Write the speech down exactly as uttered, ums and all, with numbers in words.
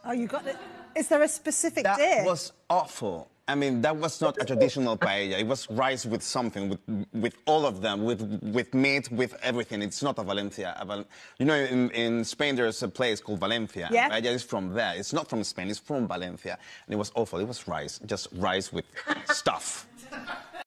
Oh, you got it. Is there a specific that dish? That was awful. I mean, that was not a traditional paella. It was rice with something, with with all of them, with with meat, with everything. It's not a Valencia. A Val you know, in, in Spain there's a place called Valencia. Yeah. Paella is from there. It's not from Spain. It's from Valencia, and it was awful. It was rice, just rice with stuff.